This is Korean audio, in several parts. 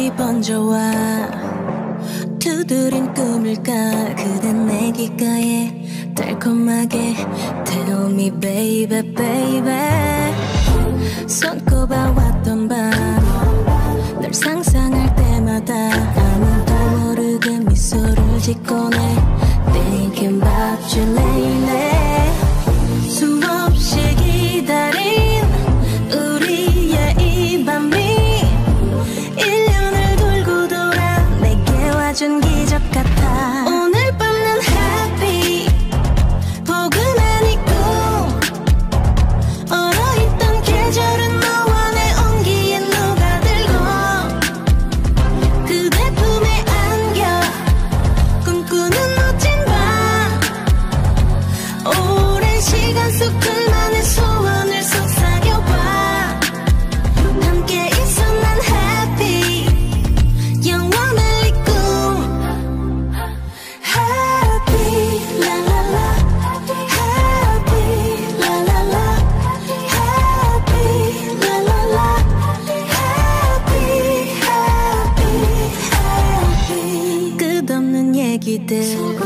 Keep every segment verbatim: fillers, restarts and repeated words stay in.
별이 번져와 두드린 꿈일까. 그댄 내 귓가에 달콤하게 Tell me baby baby. 손꼽아왔던 밤 널 상상할 때마다 아무도 모르게 미소를 짓곤 해 Thinking about you lately. 수없이 기다린 우리의 이 밤이 일 년을 돌고 돌아 내게 와준 기적 같아. 오늘 밤은 happy. 포근한 이 꿈 얼어있던 계절은 너와 내 온기에 녹아들고 그대 품에 안겨 꿈꾸는 멋진 밤. 오랜 시간 속 둘만의 소원을 속삭여봐. 함께 있어 난 happy. 영원할 이 꿈 happy la la la happy la la la happy la la la happy happy happy. 끝없는 얘기들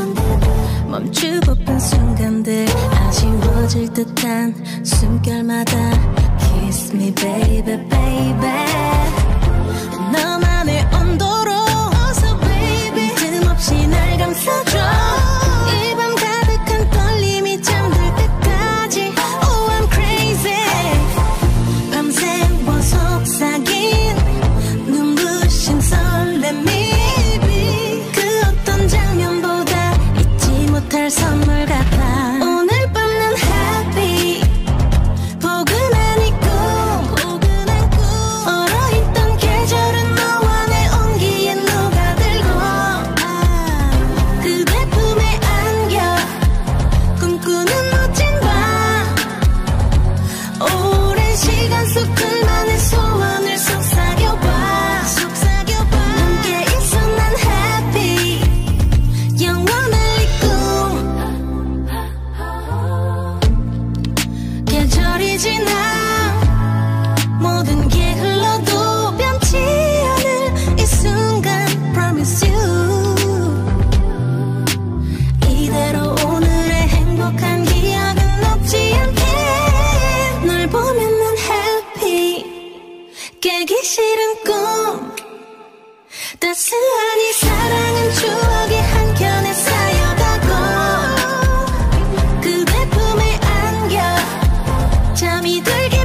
멈추고픈 순간들 아쉬워질 듯한 숨결마다 Kiss me baby baby. 너만의 온도로 어서 baby 틈없이 날 감싸줘. 이 밤 가득한 떨림이 잠들 때까지 Oh I'm crazy. 밤새워 속삭인 눈부신 설렘이 그 어떤 장면보다 잊지 못할 선물 같아. 오늘 밤은 happy. 포근한 이 꿈 얼어있던 계절은 너와 내 온기에 녹아들고 그대 품에 안겨 꿈꾸는 멋진 밤. 오랜 시간 속 둘만의 소원을 속삭여봐. 함께 있어 난 happy. 영원할 이 꿈. 계절이 지나 모든 게 흘러도 변치 않을 이 순간 Promise you. 이대로 오늘의 행복한 기억은 없지 않게 널 보면 난 happy. 깨기 싫은 꿈 따스한 이 사랑은 추억의 한켠에 쌓여가고 그대 품에 안겨 잠이 들게